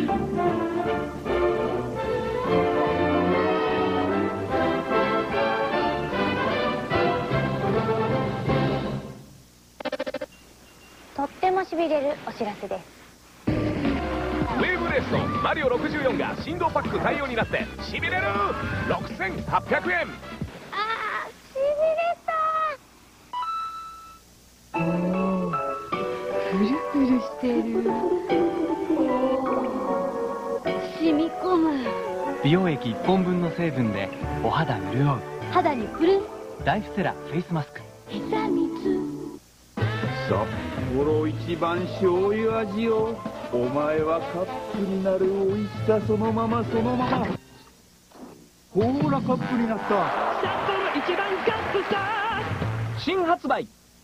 とってもしびれるお知らせです。 ウェーブレースのマリオ64が振動パック対応になってしびれる6800円。 あー、しびれた。 プルプルしてる。染み込む。 美容液1本分の成分でお肌潤う。 肌にプルン。 ライフセラフェイスマスク。 膝水。 札幌一番醤油味よ。お前はカップになる美味しさそのままそのまま。ほらカップになった。 札幌一番カップさ。 新発売。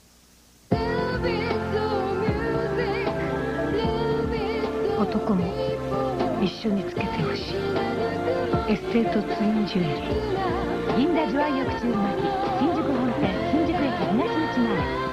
男も一緒につけてほしい。エステートツインジュエリー。銀座ジュアイ薬中巻新宿本店新宿駅東口前。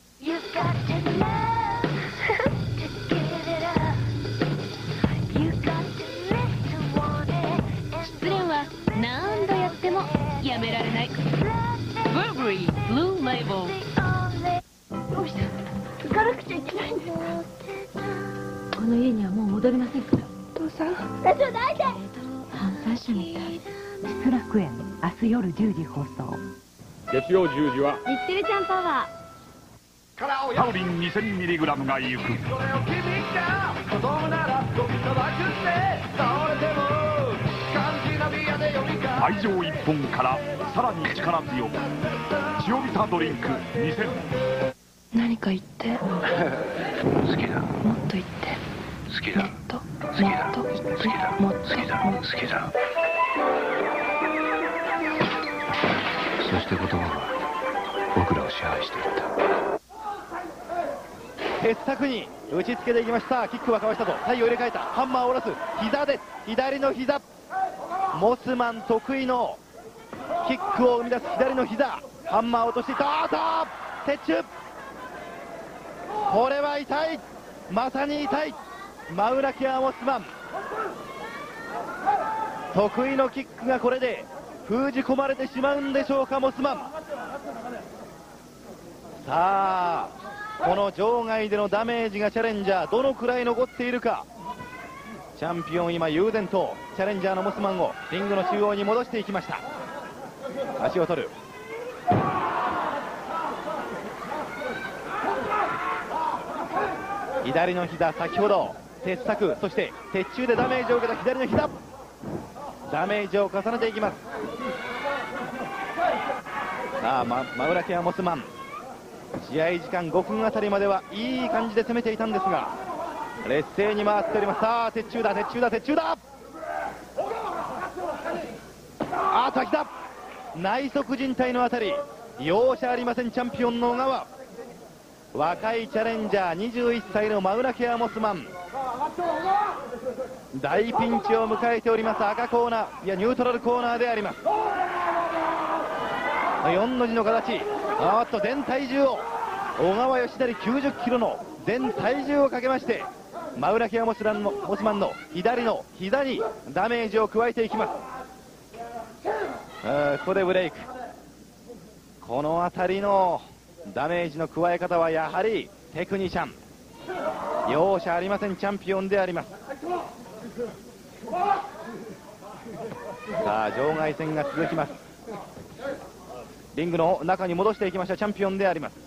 失恋は何度やってもやめられない。ブルーベリーブルーレーベル。どうした？行かなくちゃいけないんですか？この家にはもう戻りませんから。お父さん、手伝いで。犯罪者みたい。失楽園、明日夜10時放送。 月曜10時は日テレちゃんパワー。 タウリン 2000mg が行く。愛情一本からさらに力強くチオビタドリンク2000。 何か言って。 好きだ。 もっと言って。 好きだ。 もっと好きだ。 もっと言って。 好きだ。 もっと好きだ。好きだ。そして言葉は僕らを支配していった。 傑作に打ちつけていきました。キックはかわしたと体を入れ替えた。ハンマーを下ろす。膝です。左の膝。モスマン得意のキックを生み出す左の膝。ハンマーを落としていった。あーっと鉄柱。これは痛い。まさに痛い。マウラキア・モスマン得意のキックがこれで封じ込まれてしまうんでしょうか。モスマン。さあこの場外でのダメージがチャレンジャーどのくらい残っているか。チャンピオン今悠然とチャレンジャーのモスマンをリングの中央に戻していきました。足を取る。左の膝、先ほど鉄柵そして鉄柱でダメージを受けた左の膝。ダメージを重ねていきます。さあマウラキア・モスマン試合時間5分あたりまではいい感じで攻めていたんですが劣勢に回っております。さあ鉄柱だ鉄柱だ鉄柱だ。あー先だ。内側靭帯のあたり容赦ありません。チャンピオンの小川。若いチャレンジャー21歳のマウラキア・モスマン大ピンチを迎えております。赤コーナーいやニュートラルコーナーであります。4の字の形。あーっと全体重を小川義成90キロの全体重をかけましてマウラキア・モスマンの左の膝にダメージを加えていきます。ここでブレイク。この辺りのダメージの加え方はやはりテクニシャン容赦ありません。チャンピオンであります。さあ場外戦が続きます。リングの中に戻していきましたチャンピオンであります。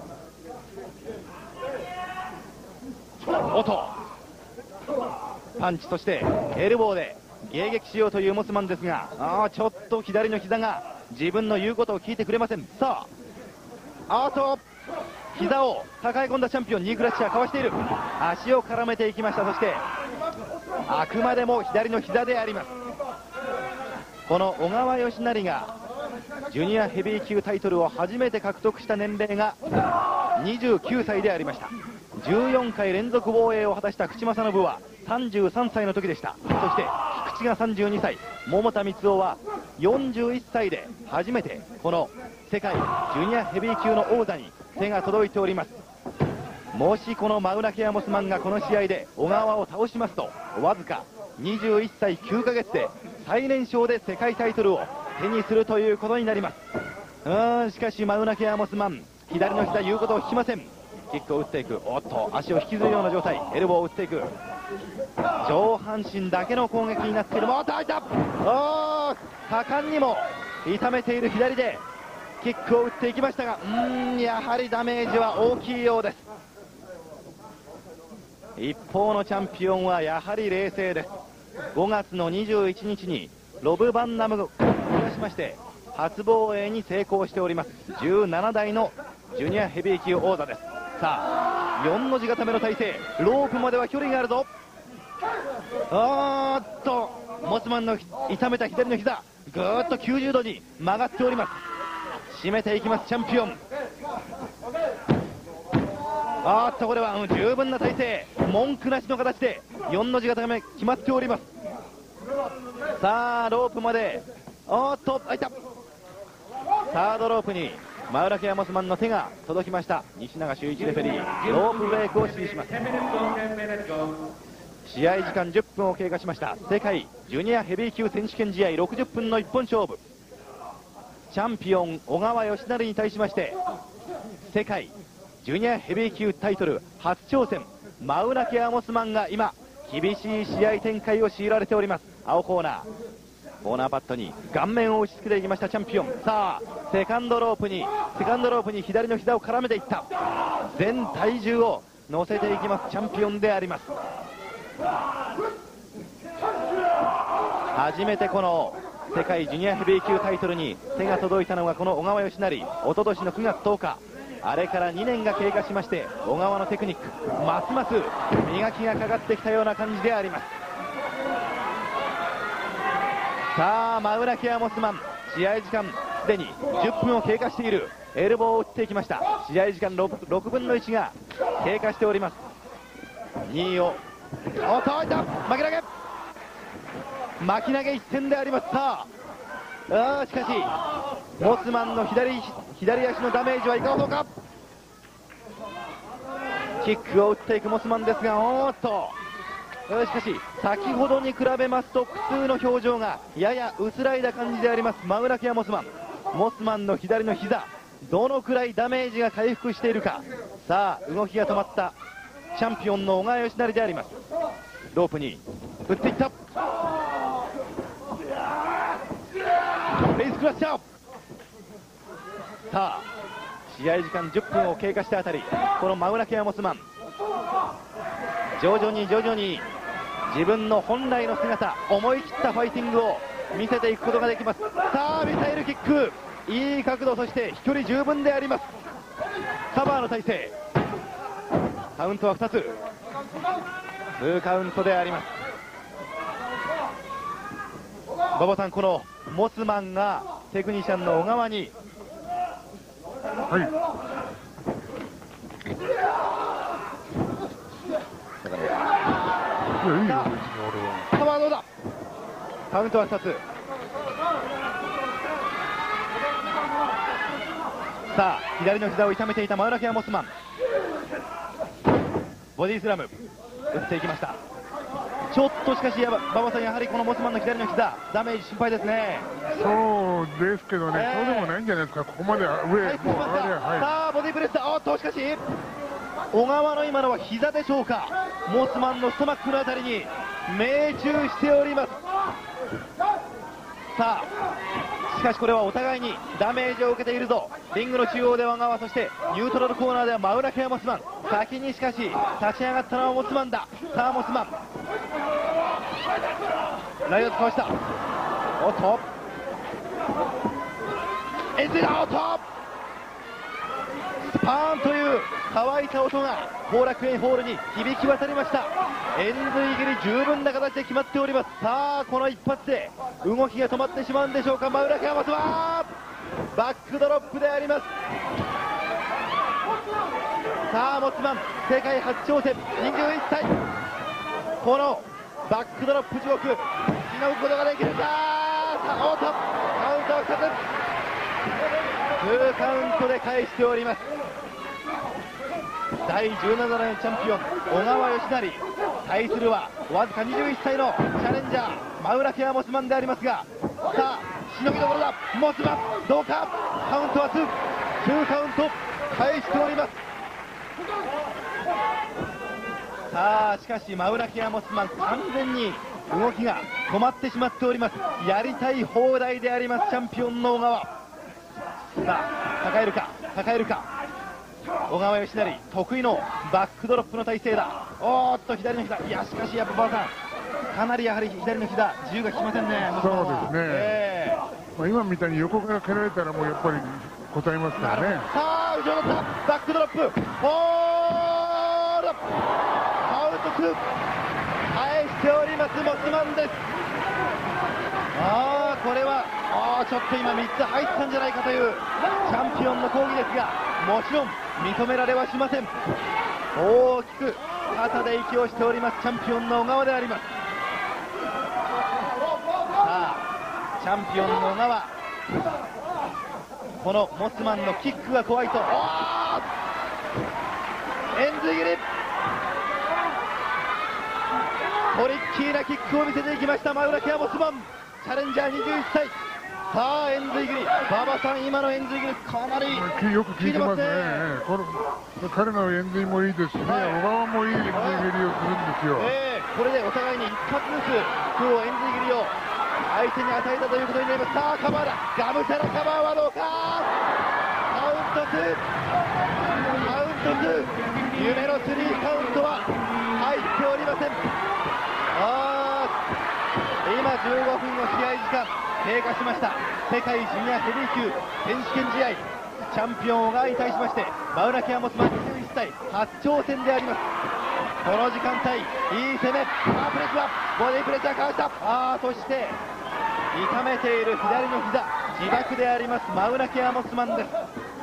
おっとパンチそしてエルボーで迎撃しようというモスマンですがちょっと左の膝が自分の言うことを聞いてくれません。さあと膝を抱え込んだチャンピオンニークラッシャーかわしている。足を絡めていきました。そしてあくまでも左の膝であります。この小川義成がジュニアヘビー級タイトルを初めて獲得した年齢が29歳でありました。14回連続防衛を果たした口正信は33歳の時でした。そして菊池が32歳、桃田光雄は41歳で初めてこの世界ジュニアヘビー級の王座に手が届いております。 もしこのマウナケアモスマンがこの試合で小川を倒しますと、わずか21歳9ヶ月で最年少で世界タイトルを手にするということになります。しかしマウナケアモスマン、左の膝言うことを聞きません。キックを打っていく。おっと、足を引きずるような状態。エルボーを打っていく。上半身だけの攻撃になっている。もっと入った。果敢にも痛めている左でキックを打っていきましたが、やはりダメージは大きいようです。一方のチャンピオンはやはり冷静です。5月の21日にロブ・バンナムを下しまして初防衛に成功しております。17代のジュニアヘビー級王座です。さあ、4の字固めの体勢、ロープまでは距離があるぞ。モスマンの痛めた左の膝、ぐーっと90度に曲がっております。締めていきますチャンピオン。これは十分な体勢、文句なしの形で4の字固め決まっております。さあロープまで、開いた。サードロープにマウナケアモスマンの手が届きました。西永修一レフェリー、ロープブレイクを指示します。試合時間10分を経過しました。世界ジュニアヘビー級選手権試合60分の一本勝負。チャンピオン小川義成に対しまして世界ジュニアヘビー級タイトル初挑戦、マウナケアモスマンが今厳しい試合展開を強いられております。青コーナーパッドに顔面を打ちつけていきましたチャンピオン。さあセカンドロープに左の膝を絡めていった。全体重を乗せていきますチャンピオンであります。初めてこの世界ジュニアヘビー級タイトルに手が届いたのがこの小川義成。おととしの9月10日、あれから2年が経過しまして、小川のテクニックますます磨きがかかってきたような感じであります。さあマウナケアモスマン、試合時間すでに10分を経過している。エルボーを打っていきました。試合時間 6分の1が経過しております。2位を巻き投げ1点であります。さあしかしモスマンの左足のダメージはいかほどか。キックを打っていくモスマンですが、しかし先ほどに比べますと苦痛の表情がやや薄らいだ感じであります。マウナケアモスマンの左の膝、どのくらいダメージが回復しているか。さあ動きが止まったチャンピオンの小川義成であります。ロープに打っていった。レイスクラッシャー。さあ試合時間10分を経過したあたり、このマウナケアモスマン徐々に自分の本来の姿、思い切ったファイティングを見せていくことができます。さあミサイルキック、いい角度、そして飛距離十分であります。カバーの体勢、カウントは2つ、2カウントであります。馬場さん、このモスマンがテクニシャンの小川にカバーどうだ。カウントは2つ。さあ左の膝を痛めていたマウナケアモスマン、ボディスラム打っていきました。ちょっとしかし馬場さん、やはりこのモスマンの左の膝ダメージ心配ですね。 そうですけどね、そうでもないんじゃないですか。ここまでは上、もうさあボディプレスだ。しかし小川の今のは膝でしょうか。モスマンのストマックのあたりに命中しております。さあしかしこれはお互いにダメージを受けているぞ。リングの中央では小川、そしてニュートラルコーナーではマウナケアモスマン。先にしかし立ち上がったのはモスマンだ。さあモスマンライオンかわした。エンゼラスパーンという乾いた音が後楽園ホールに響き渡りました。円髄切り十分な形で決まっております。さあこの一発で動きが止まってしまうんでしょうか。マウナケアモスマンバックドロップであります。さあモスマン世界初挑戦、21歳、このバックドロップ地獄しのぐことができるか。さあカウントは2つ、2カウントで返しております。 第17代チャンピオン小川義成、対するはわずか21歳のチャレンジャーマウラケア・モスマンでありますが、さあしのぎどころだ。モスマンどうか。カウントは2カウント返しております。さあしかしマウラケア・モスマン、完全に動きが止まってしまっております。やりたい放題でありますチャンピオンの小川。さあ抱えるか抱えるか。小川義成得意のバックドロップの体勢だ。おーっと左の膝、いやしかしやっぱ馬場さん、かなりやはり左の膝自由が利きませんね。 そうですね、まあ、今みたいに横から蹴られたらもうやっぱり答えますからね。 さあ後ろだったバックドロップ、ホールアウト2返しておりますモスマンです。これはちょっと今3つ入ったんじゃないかというチャンピオンの抗議ですが、もちろん認められはしません。大きく肩で息をしておりますチャンピオンの小川であります。さあチャンピオンの小川、このモスマンのキックが怖いと。エンズイ切り、トリッキーなキックを見せていきましたマウラケア・モスマン、チャレンジャー21歳。さあエンズイ切り、馬場さん今のエンズイ切りかなりよく効いてますね。彼のエンズイもいいですしね、小川もいいエンズイ切りをするんですよ。 これでお互いに一発ずつ今日エンズイ切りを相手に与えたということになります。さあカバーだ、ガムシャラカバーはどうか。カウント2カウント2、夢の3カウントは入っておりません。今15分の試合時間経過しました。世界ジュニアヘビー級選手権試合、チャンピオン小川に対しましてマウラケア・モスマン21歳初挑戦であります。この時間帯いい攻め、プレスはボディプレッシャーかわした。そして痛めている左の膝、自爆でありますマウラケア・モスマンです。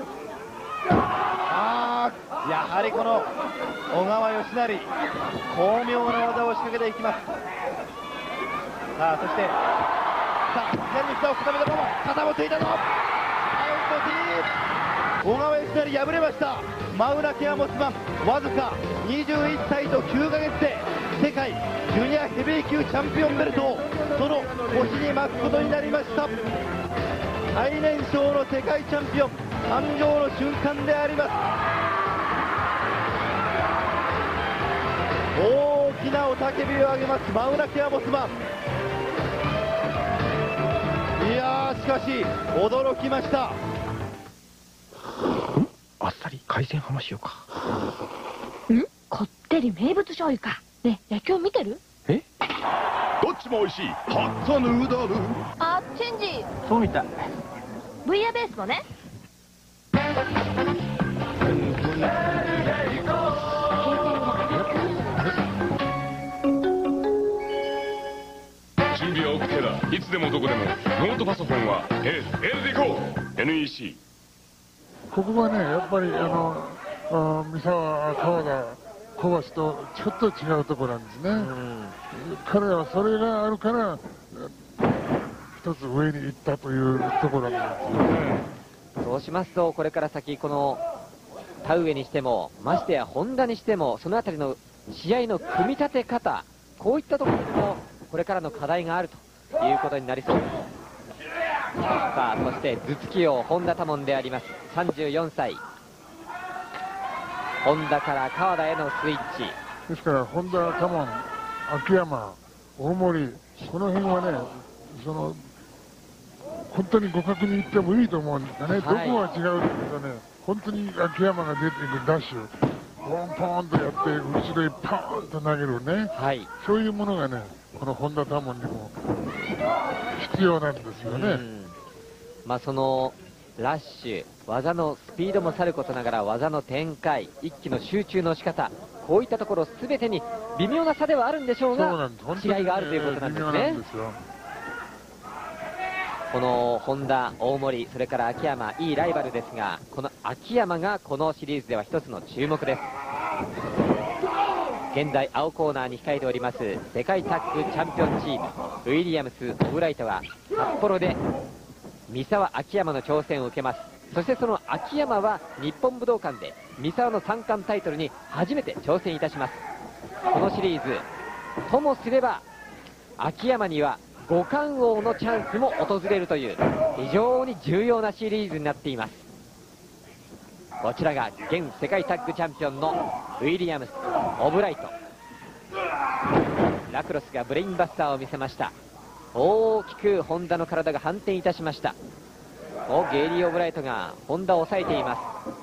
やはりこの小川義成、巧妙な技を仕掛けていきます。さあそして左の膝を固めたまま肩もついたぞ。アウト3、小川義成敗れました。マウラケア・モスマン、わずか21歳と9ヶ月で世界ジュニアヘビー級チャンピオンベルトをその腰に巻くことになりました。最年少の世界チャンピオン誕生の瞬間であります。大きな雄たけびを上げますマウラケア・モスマン。いやーしかし驚きました。 あっさり海鮮浜塩か。 こってり名物醤油か。ねえ野球見てる？ どっちも美味しいホットヌードル。 チェンジ。 そうみたい。 ブイヤベースもね。 準備は OK だ。いつでもどこでも。ノートパソコンは LD コー NEC。 ここがね、やっぱり三沢、川田、小橋とちょっと違うところなんですね。彼はそれがあるから一つ上に行ったというところなんですよね。 そうしますとこれから先この田植えにしてもましてや本田にしてもそのあたりの試合の組み立て方、こういったところにもこれからの課題があるということになりそうです。さあそして頭突き王本田多門であります。34歳、本田から川田へのスイッチですから本田、多門、秋山、大森、この辺はね、本当に互角にいってもいいと思うんですよね。どこは違うけどね、本当に秋山が出ていくダッシュ、ポンポンとやって後ろへパーンと投げるね、そういうものがね、この本田多門にも必要なんですよね。 そのラッシュ、技のスピードもさることながら技の展開、一気の集中の仕方、こういったところ全てに微妙な差ではあるんでしょうが、違いがあるということなんですね。この本田、大森、それから秋山、いいライバルですが、この秋山がこのシリーズでは一つの注目です。現在青コーナーに控えております世界タッグチャンピオンチームウィリアムス・オブライトが札幌で三沢、秋山の挑戦を受けます。 そしてその秋山は日本武道館で三沢の3冠タイトルに初めて挑戦いたします。このシリーズともすれば秋山には5冠王のチャンスも訪れるという非常に重要なシリーズになっています。こちらが現世界タッグチャンピオンのウィリアムス、オブライト。ラクロスがブレインバスターを見せました。大きく本田の体が反転いたしました。ゲイリー・オブライトが本田を抑えています。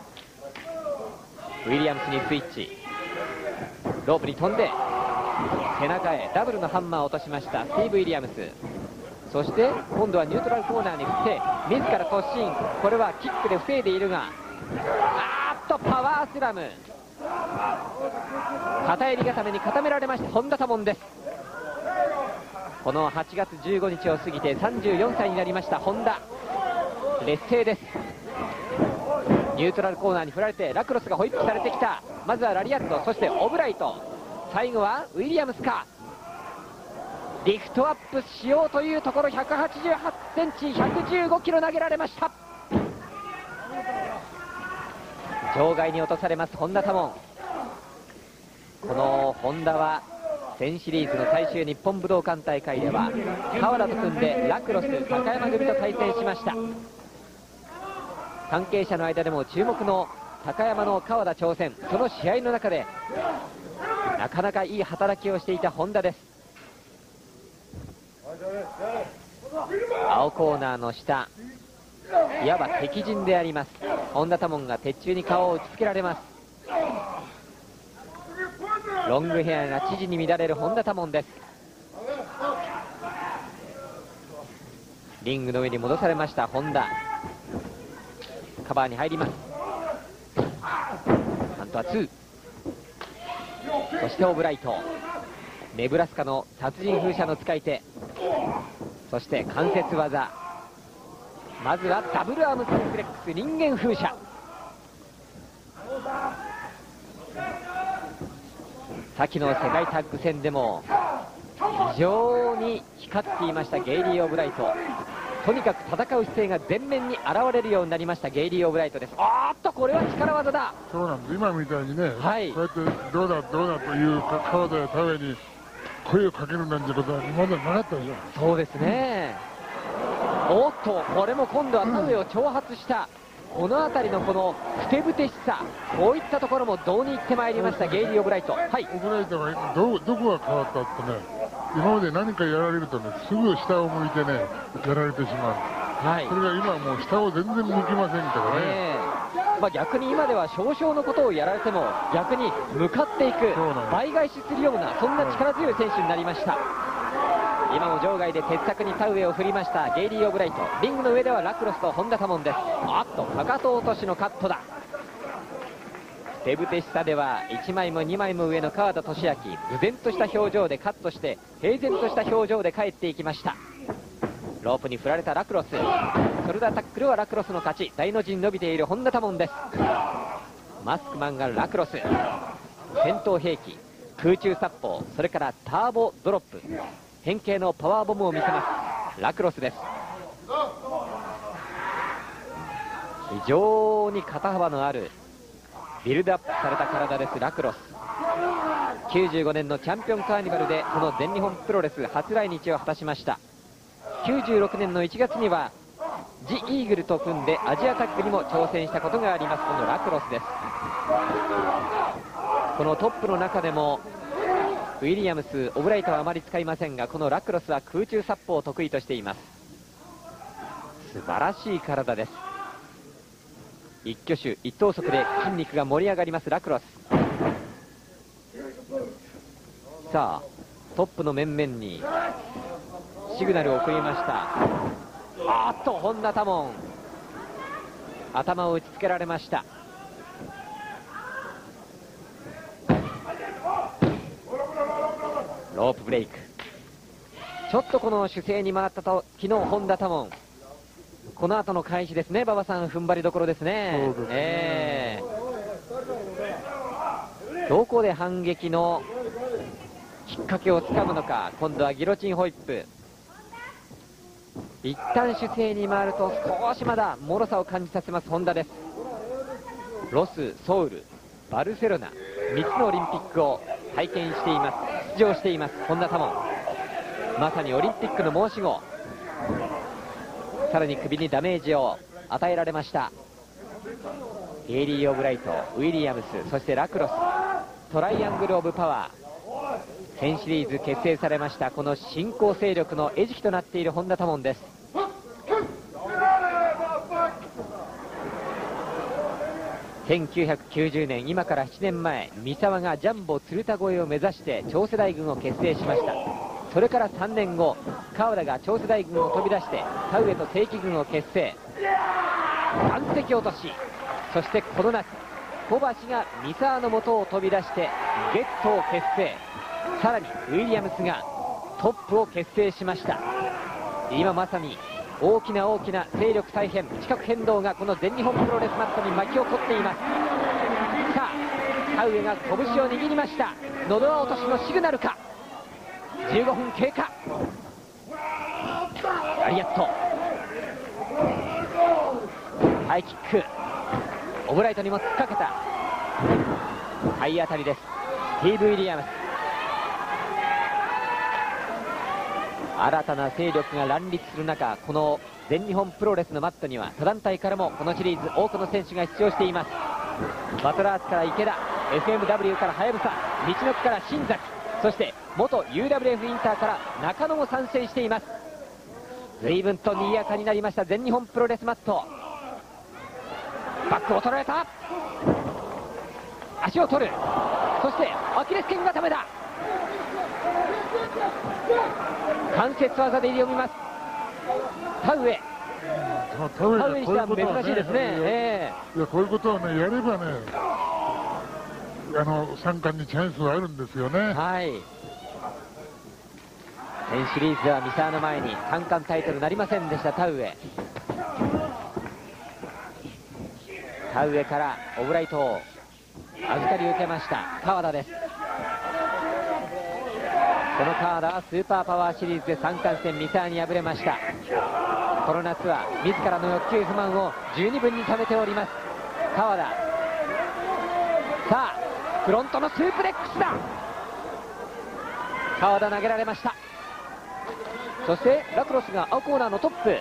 ウィリアムスにスイッチ、ロープに飛んで背中へダブルのハンマーを落としましたスティーブ・ウィリアムス。そして今度はニュートラルコーナーに振って自ら突進。これはキックで防いでいるが、パワースラム、片襟固めに固められました本田多門です。この8月15日を過ぎて34歳になりました本田、劣勢です。ニュートラルコーナーに振られてラクロスがホイップされてきた。まずはラリアット、そしてオブライト、最後はウィリアムスか。リフトアップしようというところ、188センチ115キロ投げられました。場外に落とされます本田多門。この本田は1000シリーズの最終日本武道館大会では川田と組んでラクロス高山組と対戦しました。関係者の間でも注目の高山の川田挑戦、その試合の中でなかなかいい働きをしていた本田です。青コーナーの下、いわば敵陣であります本田多門が鉄柱に顔を打ちつけられます。ロングヘアが知事に乱れる本田多門です。リングの上に戻されました本田、カバーに入ります。ハントは2、そしてオブライト、ネブラスカの殺人風車の使い手、そして関節技、まずはダブルアームスープレックス人間風車。先の世界タッグ戦でも非常に光っていましたゲイリー・オブライト。とにかく戦う姿勢が前面に現れるようになりましたゲイリー・オブライトです。これは力技だ。 そうなんです。今みたいにね、はい、こうやってどうだどうだという川田や田上に声をかけるなんてことは今までなかったでしょ。 そうですね。おっと、これも今度は田上を挑発した、この辺りのこのふてぶてしさ、こういったところもどうにいってまいりましたゲイリー・オブライト。はい、 オブライトがどこが変わったってね、今まで何かやられるとね、すぐ下を向いてねやられてしまう。はい、それが今はもう下を全然向きませんからね。 逆に今では少々のことをやられても逆に向かっていく、倍返しするようなそんな力強い選手になりました。今も場外で鉄柵に田植えを振りましたゲイリー・オブライト。リングの上ではラクロスと本田多門です。かかと落としのカットだ。手ぶてしさでは1枚も2枚も上の川田俊明、無然とした表情でカットして平然とした表情で帰っていきました。ロープに振られたラクロス、それではタックルはラクロスの勝ち。大の字に伸びている本田多門です。マスクマンがラクロス、戦闘兵器、空中殺法、それからターボドロップ、変形のパワーボムを見せますラクロスです。非常に肩幅のあるビルドアップされた体ですラクロス。95年のチャンピオンカーニバルでこの全日本プロレス初来日を果たしました。96年の1月にはジ・イーグルと組んでアジアタッグにも挑戦したことがありますこのラクロスです。このトップの中でもウィリアムス、オブライトはあまり使いませんが、このラクロスは空中殺法を得意としています。素晴らしい体です。一挙手一投足で筋肉が盛り上がりますラクロス。さあトップの面々にシグナルを送りました。本田多門、頭を打ちつけられました。ロープブレイク、ちょっとこの姿勢に回ったと昨日本田多門、この後の開始ですね。馬場さん踏ん張りどころですね。そうですね。どこで反撃のきっかけをつかむのか。今度はギロチンホイップ、 一旦主勢に回ると少しまだ脆さを感じさせます本田です。ロス、ソウル、バルセロナ、3つのオリンピックを体験しています、出場しています本田多門。まさにオリンピックの申し子。さらに首にダメージを与えられましたゲイリー・オブライト、ウィリアムス、そしてラクロス、トライアングル・オブ・パワー。1000シリーズ結成されましたこの新興勢力の餌食となっている本田多門です。1990年、今から7年前、三沢がジャンボ鶴田越えを目指して長世代軍を結成しました。それから3年後、川田が長世代軍を飛び出して田植と正規軍を結成、岩石落とし。そしてこの夏、小橋が三沢の元を飛び出してゲットを結成。さらにウィリアムスがトップを結成しました。今まさに大きな大きな勢力再編、地殻変動がこの全日本プロレスマットに巻き起こっています。さあ田植が拳を握りました。喉輪落としのシグナルか。15分経過。ラリアット、ハイキック、オブライトにも突っかけた体当たりです。スティーブ・ウィリアムス。新たな勢力が乱立する中、この全日本プロレスのマットには他団体からもこのシリーズ多くの選手が出場しています。バトラーズから池田、 FMW からはやぶさ、道の木から新崎、そして元 UWF インターから中野も参戦しています。随分と賑やかになりました全日本プロレスマット。バックを取られた。足を取る。そしてアキレス腱固めだ。関節技で挑みます田植。田植にしては珍しいですね。 いや、こういうことをね、やればね、三冠にチャンスはあるんですよね。 はい。1000シリーズは三沢の前に三冠タイトルなりませんでした田植。田植からオブライトを預かり受けました川田です。この川田はスーパーパワーシリーズで3冠戦三沢に敗れました。この夏は自らの欲求不満を十二分に溜めております川田。さあフロントのスープレックスだ。川田投げられました。そしてラクロスが青コーナーのトップ。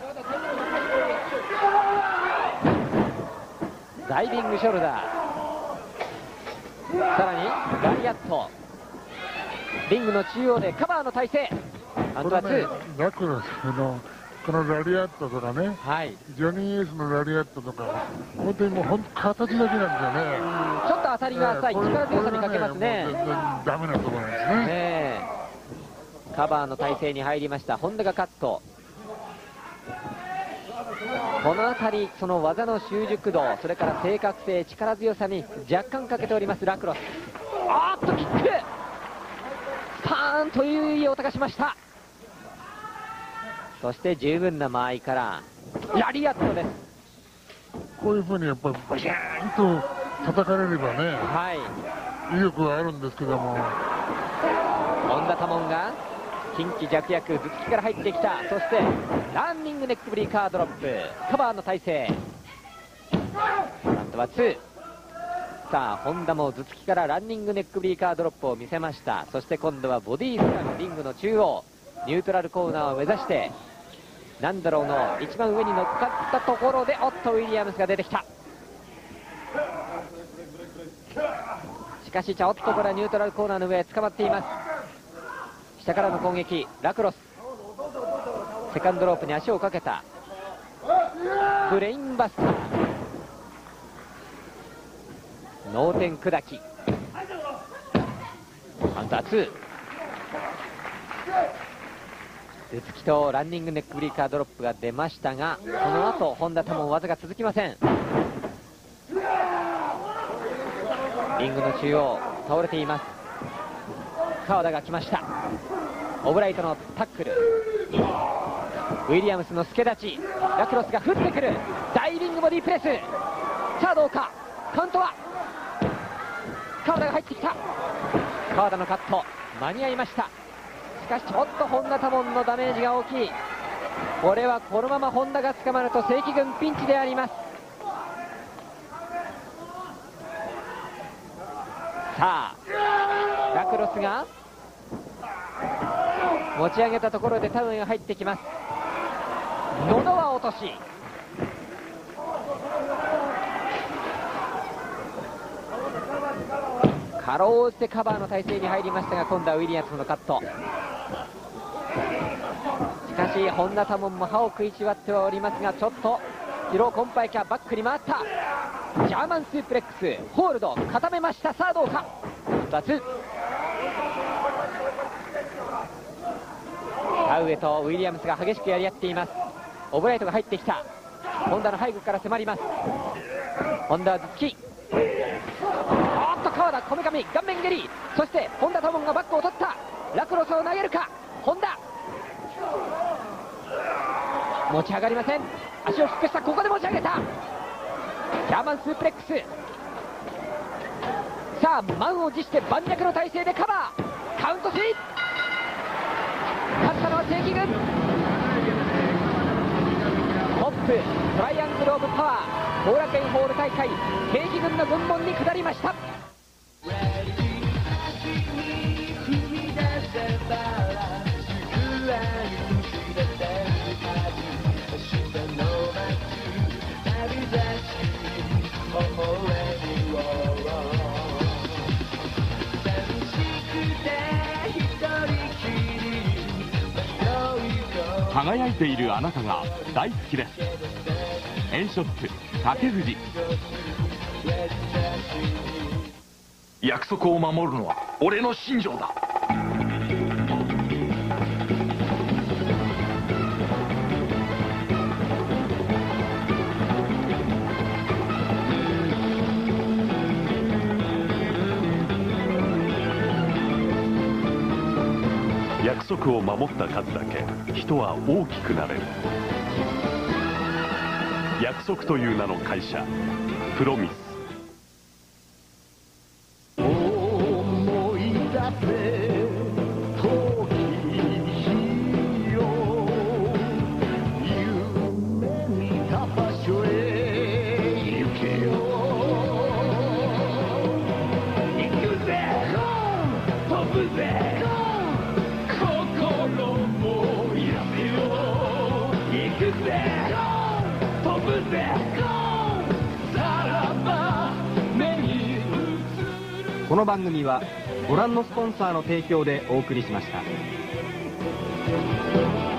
ダイビングショルダー、さらにラリアット。リングの中央でカバーの体勢。アントワ2。 ラクロスのこのラリアットとかね、はい、ジョニー・エースのラリアットとか、本当にもう形だけなんですよね。 ちょっと当たりが浅い、力強さに欠けますね。 全然ダメなところなんですね。 カバーの体勢に入りました本田がカット。この辺りその技の習熟度、それから正確性、力強さに若干欠けておりますラクロス。あーっとキック、スパーンといういい音がしました。そして十分な間合いからラリアットです。 こういうふうにやっぱりバシャーンと叩かれればね、はい、威力はあるんですけども、 本田多門が近畿弱役頭突きから入ってきた。そしてランニングネックブリーカードロップ、カバーの体勢。今度は2。さあ本田も頭突きからランニングネックブリーカードロップを見せました。そして今度はボディスラム、リングの中央ニュートラルコーナーを目指してナンダローの一番上に乗っかったところで、おっとウィリアムスが出てきた。しかしちょっとこれはニュートラルコーナーの上捕まっています。下からの攻撃、ラクロスセカンドロープに足をかけた。ブレインバスター、脳天砕き。カウンター2。頭突きとランニングネックブリーカードロップが出ましたが、その後本田多門技が続きません。リングの中央倒れています。川田が来ました。オブライトのタックル、ウィリアムスの助立ち、ラクロスが降ってくるダイビングボディプレス。さあどうか、カウントは川田が入ってきた。川田のカット間に合いました。しかしちょっと本田多門のダメージが大きい。 これはこのまま本田が捕まると正規軍ピンチであります。さあラクロスが持ち上げたところでタウンが入ってきます。野々は落とし、かろうじてカバーの体勢に入りましたが、今度はウィリアムズのカット。しかし本田多門も歯を食いしばってはおりますが、ちょっと疲労困憊か。バックに回った。ジャーマンスープレックスホールド固めました。さあどうか。2つ田植とウィリアムズが激しくやり合っています。オブライトが入ってきた。本田の背後から迫ります。本田は頭突き。おっと川田こめかみ顔面蹴り。そして本田多門がバックを取った。ラクロスを投げるか。本田持ち上がりません。足を低くした。ここで持ち上げた。ジャーマンスープレックス。さあ満を持して盤石の体勢でカバー。カウント3。勝ったのは正規軍。トップトライアングルオブパワー後楽園ホール大会、正規軍の軍門に下りました。 輝いているあなたが大好きです。エンショップ竹藤。 約束を守るのは俺の信条だ。 約束を守った数だけ人は大きくなれる。約束という名の会社プロミス。 思い出せ遠き日を夢見た場所へ行けよ。行くぜ飛ぶぜこの番組はご覧のスポンサーの提供でお送りしました。